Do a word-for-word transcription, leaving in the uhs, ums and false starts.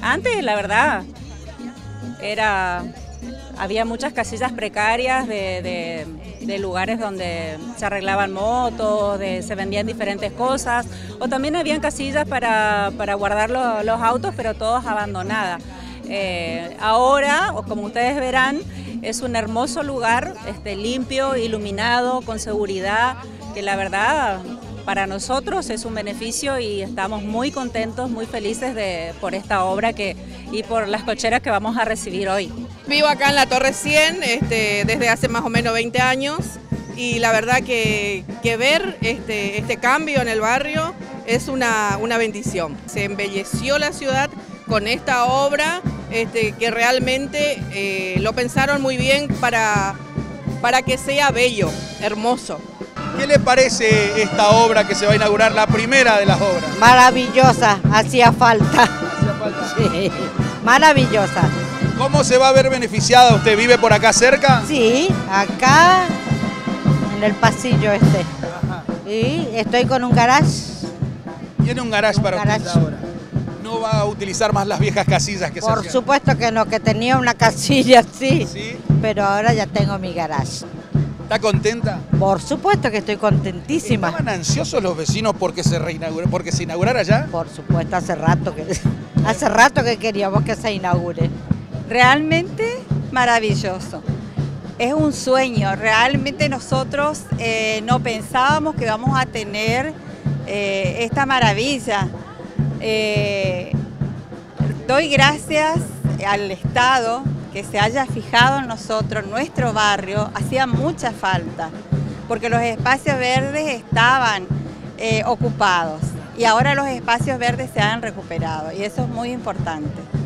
Antes, la verdad, era, había muchas casillas precarias de, de, de lugares donde se arreglaban motos, de, se vendían diferentes cosas, o también habían casillas para, para guardar los, los autos, pero todas abandonadas. Eh, ahora, como ustedes verán, es un hermoso lugar, este, limpio, iluminado, con seguridad, que la verdad para nosotros es un beneficio y estamos muy contentos, muy felices de, por esta obra que, y por las cocheras que vamos a recibir hoy. Vivo acá en la Torre cien este, desde hace más o menos veinte años y la verdad que, que ver este, este cambio en el barrio es una, una bendición. Se embelleció la ciudad con esta obra este, que realmente eh, lo pensaron muy bien para, para que sea bello, hermoso. ¿Qué le parece esta obra que se va a inaugurar, la primera de las obras? Maravillosa, hacía falta. ¿Hacía falta? Sí, maravillosa. ¿Cómo se va a ver beneficiada? ¿Usted vive por acá cerca? Sí, acá en el pasillo este. Ajá. Y estoy con un garage. ¿Tiene un garage un para garage. usted ahora? ¿No va a utilizar más las viejas casillas que se Por hacían? supuesto que no, que tenía una casilla así. ¿Sí? Pero ahora ya tengo mi garage. ¿Está contenta? Por supuesto que estoy contentísima. ¿Estaban ansiosos los vecinos porque se reinaugure, porque se inaugurara ya? Por supuesto, hace rato que hace rato que queríamos que se inaugure. Realmente maravilloso. Es un sueño. Realmente nosotros eh, no pensábamos que vamos a tener eh, esta maravilla. Eh, doy gracias al Estado que se haya fijado en nosotros, nuestro barrio, hacía mucha falta, porque los espacios verdes estaban eh, ocupados y ahora los espacios verdes se han recuperado y eso es muy importante.